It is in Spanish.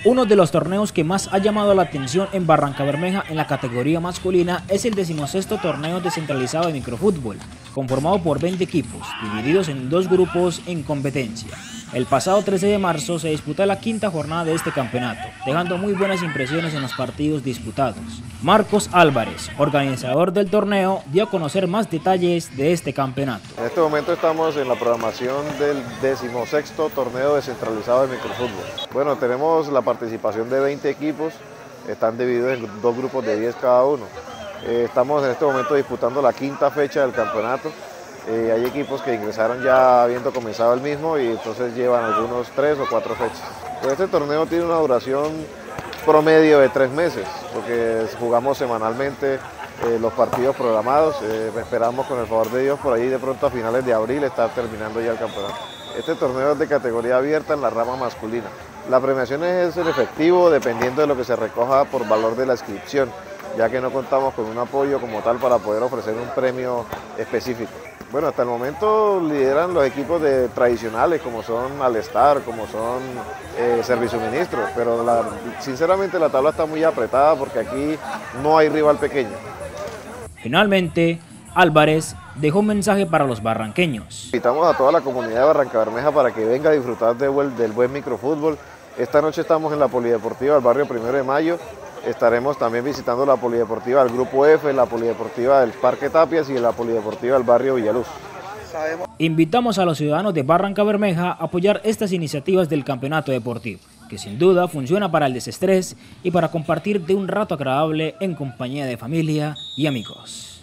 Uno de los torneos que más ha llamado la atención en Barrancabermeja en la categoría masculina es el 16º torneo descentralizado de microfútbol, conformado por 20 equipos, divididos en 2 grupos en competencia. El pasado 13 de marzo se disputó la 5ª jornada de este campeonato, dejando muy buenas impresiones en los partidos disputados. Marcos Álvarez, organizador del torneo, dio a conocer más detalles de este campeonato. En este momento estamos en la programación del 16º torneo descentralizado de microfútbol. Bueno, tenemos la participación de 20 equipos, están divididos en 2 grupos de 10 cada uno. Estamos en este momento disputando la 5ª fecha del campeonato. Hay equipos que ingresaron ya habiendo comenzado el mismo y entonces llevan algunos 3 o 4 fechas. Este torneo tiene una duración promedio de 3 meses, porque jugamos semanalmente los partidos programados. Esperamos con el favor de Dios por ahí de pronto a finales de abril estar terminando ya el campeonato. Este torneo es de categoría abierta en la rama masculina. La premiación es el efectivo dependiendo de lo que se recoja por valor de la inscripción, ya que no contamos con un apoyo como tal para poder ofrecer un premio específico. Bueno, hasta el momento lideran los equipos tradicionales como son Alestar, como son Servisuministro, pero sinceramente la tabla está muy apretada porque aquí no hay rival pequeño. Finalmente, Álvarez dejó un mensaje para los barranqueños. Invitamos a toda la comunidad de Barrancabermeja para que venga a disfrutar del buen microfútbol. Esta noche estamos en la Polideportiva del barrio 1 de Mayo. Estaremos también visitando la Polideportiva del Grupo F, la Polideportiva del Parque Tapias y la Polideportiva del barrio Villaluz. Invitamos a los ciudadanos de Barrancabermeja a apoyar estas iniciativas del campeonato deportivo, que sin duda funciona para el desestrés y para compartir de un rato agradable en compañía de familia y amigos.